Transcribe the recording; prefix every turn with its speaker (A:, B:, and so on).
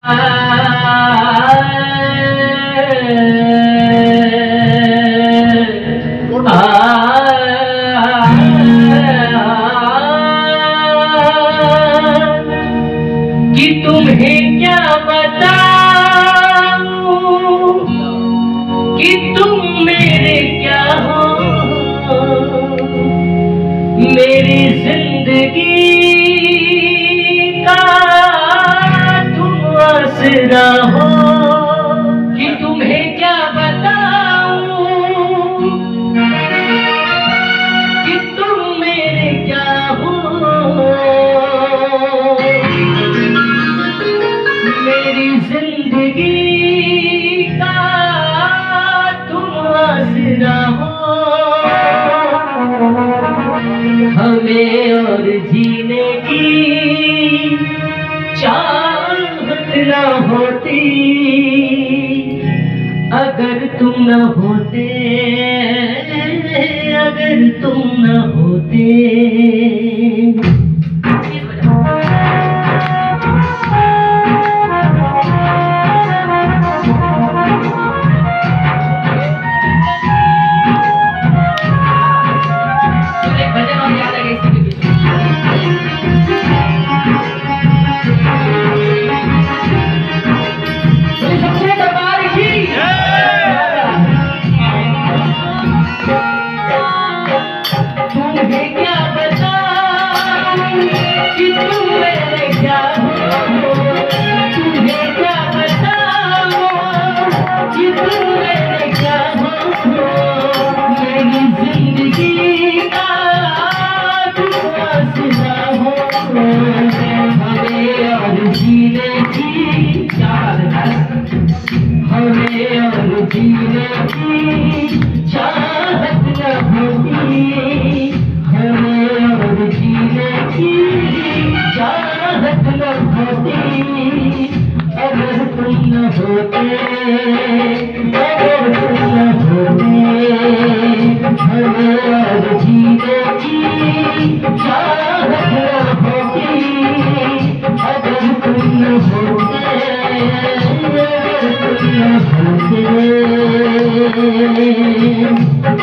A: कि तुम्हें क्या बताऊं कि तुम मेरे क्या हो, मेरी जिंदगी का तुम आसरा हो। कि तुम्हें क्या बताऊं कि तुम मेरे क्या हो, मेरी जिंदगी का तुम आसरा हो। हमें और जीने की चाहत न होती अगर तुम न होते, अगर तुम न होते। तुम्हें क्या बताऊं कि तुम मेरे क्या हो, तुम्हें क्या बताऊं कि तुम मेरे क्या हो, मेरी जिंदगी का तुम आसरा हो। हमें और जीने की चाहत, हमें और जीने की चाहत न होती, हमें और जीने की चाहत न होती अगर तुम न होते, अगर तुम न होते। हमें और जीने की चाहत न होती अगर तुम न होते, अगर तुम न होते।